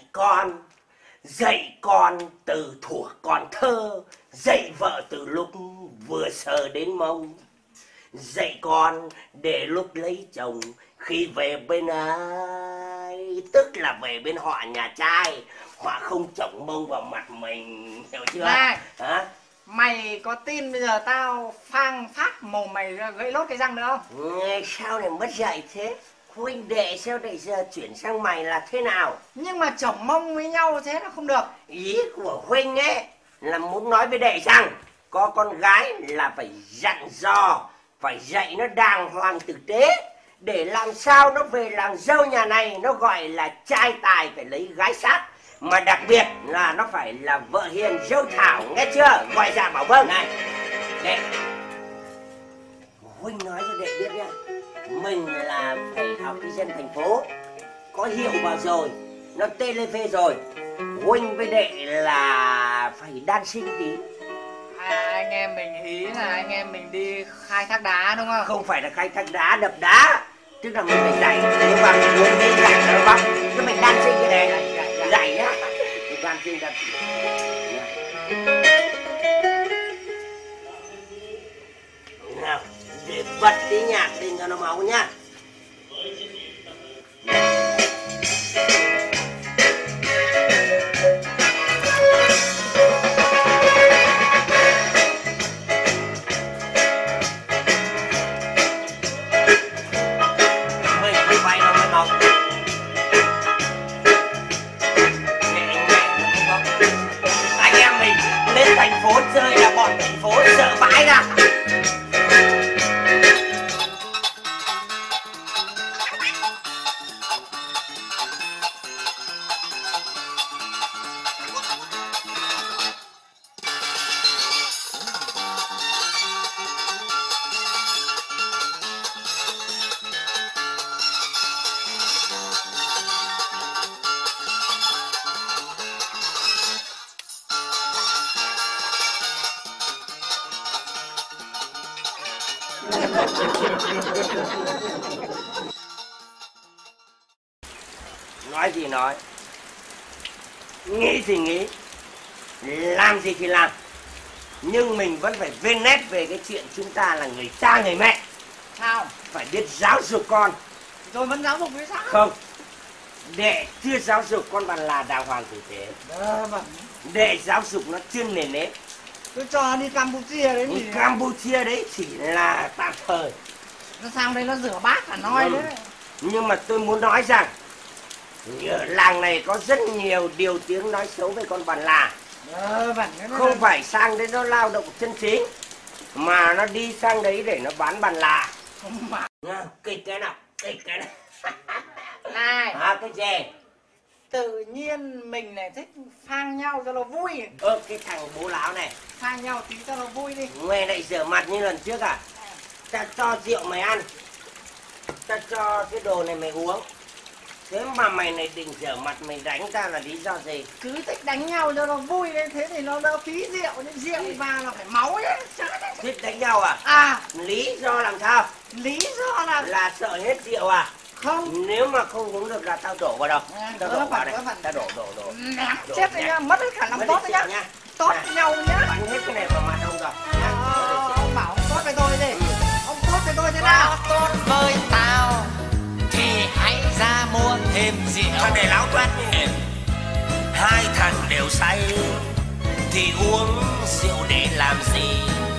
con từ thuở còn thơ, dạy vợ từ lúc vừa sờ đến mông, dạy con để lúc lấy chồng khi về bên ai, tức là về bên họ nhà trai, họ không chổng mông vào mặt mình, hiểu chưa?
Này,
hả?
Mày có tin bây giờ tao phang phát mồm mày gãy lốt cái răng nữa không?
Sao lại mất dạy thế? Huynh đệ sao lại giờ chuyển sang mày là thế nào?
Nhưng mà chổng mông với nhau thế là không được.
Ý của Huynh ấy là muốn nói với đệ rằng có con gái là phải dặn dò, phải dạy nó đàng hoàng tử tế, để làm sao nó về làng dâu nhà này nó gọi là trai tài phải lấy gái sát. Mà đặc biệt là nó phải là vợ hiền dâu thảo, nghe chưa? Ngoài ra bảo vâng. Này, đệ, Huynh nói cho đệ biết nhá, mình là phải học cái dân thành phố, có hiệu vào rồi, nó TV rồi. Huynh với đệ là phải đan sinh tí.
Anh em mình ý là anh em mình đi khai thác đá đúng không?
Không phải là khai thác đá, đập đá. Tức là mình phải dạy, nếu mà mình muốn đến dạy nó bóc, chứ mình đan sinh cái này, dạy nhá. Mình đan sinh đập. Nào, để bật tí nhạc lên cho nó máu nhá. Thành phố chơi là bọn thành phố sợ vãi ra. Nói gì nói, nghĩ gì nghĩ, làm gì thì làm, nhưng mình vẫn phải vên nét về cái chuyện chúng ta là người cha người mẹ.
Sao?
Phải biết giáo dục con.
Rồi vẫn giáo dục với sao?
Không, đệ chưa giáo dục con bằng là đàng hoàng tử tế.
Vâng.
Đệ giáo dục nó chuyên nền nếp.
Tôi cho đi Campuchia đấy.
Đi Campuchia đấy chỉ là tạm thời.
Nó sang đây nó rửa bát cả nói đấy.
Nhưng mà tôi muốn nói rằng ở làng này có rất nhiều điều tiếng nói xấu về con bản là. Không phải sang đấy nó lao động chân chính, mà nó đi sang đấy để nó bán bản là.
Không phải.
Kịch cái nào, kịch cái này.
Này.
Cái gì?
Tự nhiên mình này thích phang nhau cho nó vui.
Cái thằng bố láo này.
Phang nhau tí cho nó vui đi.
Mày lại rửa mặt như lần trước à? Ta cho rượu mày ăn, ta cho cái đồ này mày uống. Thế mà mày này định rửa mặt mày đánh ta là lý do gì?
Cứ thích đánh nhau cho nó vui đấy, thế thì nó đỡ phí rượu, nhưng rượu vào là phải máu đấy.
Thích đánh nhau à?
À.
Lý do làm sao?
Lý do là
sợ hết rượu à?
Không.
Nếu mà không uống được là tao đổ vào đâu? Tao đổ vào đây, tao đổ.
Chết rồi nhá, mất hết khả năng tốt đấy nhá. Tốt với nhau nhá.
Bắn hết cái này vào mặt ông rồi.
Ông bảo ông tốt với tôi gì? Ông tốt với tôi thế nào?
Tốt với tao thì hãy ra mua thêm rượu.
Thằng này láo toét nhỉ? Hai thằng đều say thì uống rượu để làm gì?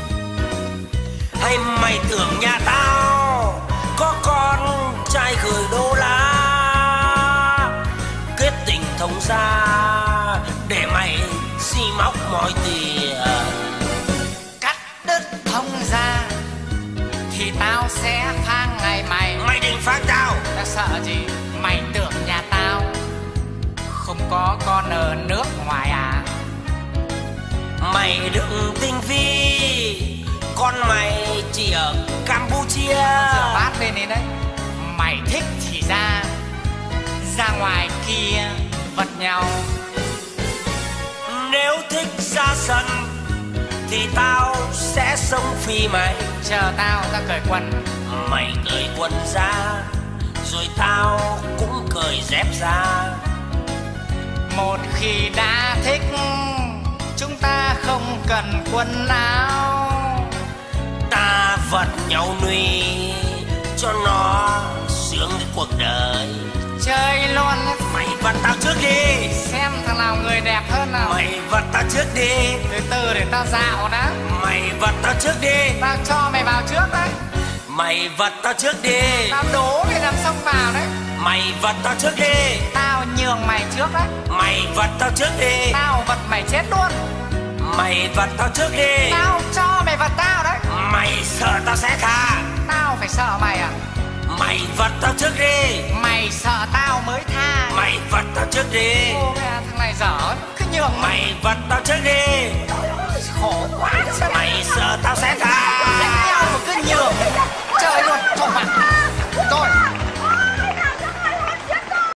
Hay mày tưởng nhà tao có con trai gửi đô la kết tình thông gia để mày xi móc mọi tiền?
Cắt đứt thông gia thì tao sẽ phang ngày mày.
Mày định phang tao?
Tao sợ gì? Mày tưởng nhà tao không có con ở nước ngoài à?
Mày đừng tinh vi, con mày chỉ ở Campuchia.
Rửa bát lên đi đấy. Mày thích thì ra ngoài kia vật nhau.
Nếu thích ra sân thì tao sẽ sống phi mày.
Chờ tao ra cởi quần.
Mày cởi quần ra rồi tao cũng cởi dép ra.
Một khi đã thích chúng ta không cần quần áo.
Ta vật nhau nuôi cho nó sướng cái cuộc đời.
Chơi luôn.
Mày vật tao trước đi.
Xem thằng nào người đẹp hơn nào.
Mày vật tao trước đi.
Từ từ để tao dạo đã.
Mày vật tao trước đi.
Tao cho mày vào trước đấy.
Mày vật tao trước đi.
Tao đố mày làm xông vào đấy.
Mày vật tao trước đi.
Tao nhường mày trước đấy.
Mày vật tao trước đi.
Tao vật mày chết luôn.
Mày vật tao trước đi.
Tao cho mày vật tao đấy.
Mày sợ tao sẽ tha.
Tao phải sợ mày à?
Mày vật tao trước đi.
Mày sợ tao mới tha.
Mày vật tao trước đi.
Ô thằng này dở, cứ nhường.
Mày vật tao trước đi.
Khổ quá.
Mày sợ tao sẽ tha.